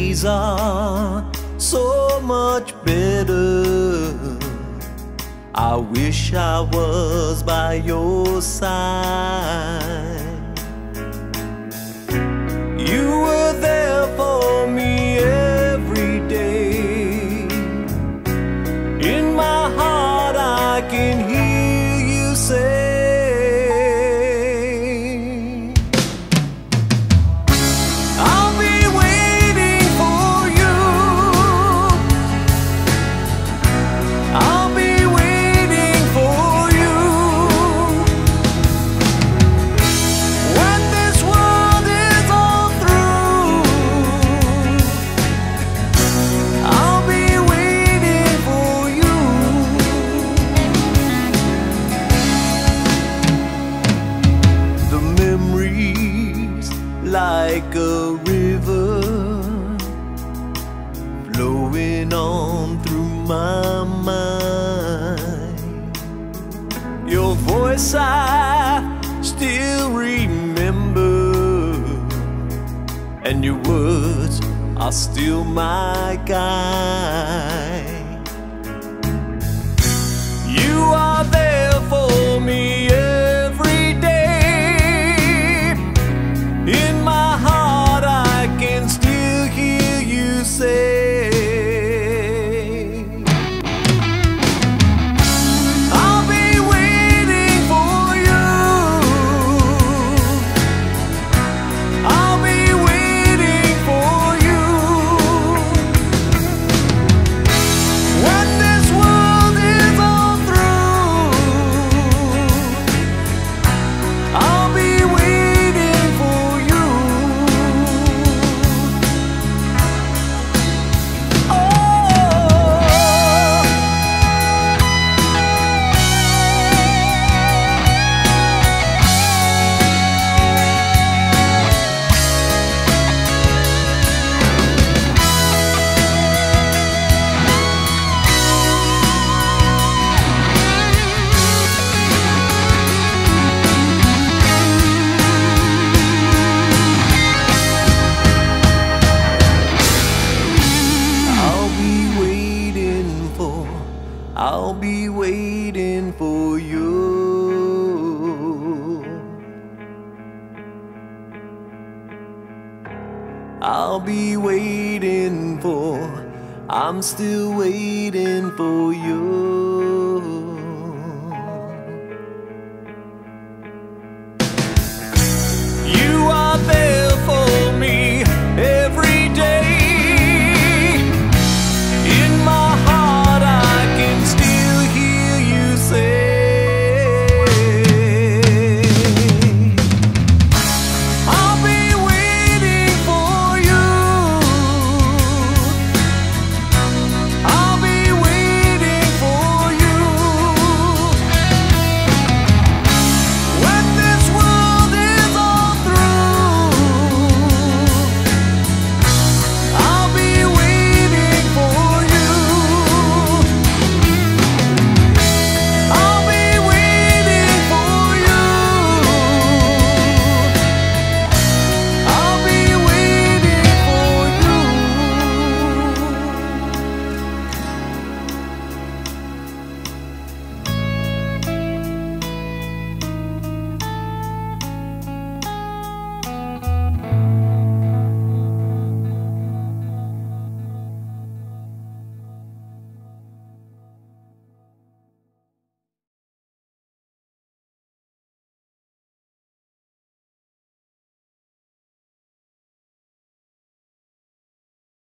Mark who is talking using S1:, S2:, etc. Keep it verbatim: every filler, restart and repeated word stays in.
S1: days are so much better. I wish I was by your side. You were there for me every day. In my heart I can hear you say, I'll be waiting for you. I'll be waiting for you. When this world is all through, I'll be waiting for you. The memories like a river flowing on through my mind. Your voice I still remember, and your words are still my guide. You are there for me every day. In my heart I can still hear you say, I'll be waiting for you. I'll be waiting for you. When this world is all through, I'll be waiting for you. Oh, I'll be waiting for, I'll be waiting for you. I'll be waiting for, I'm still waiting for you.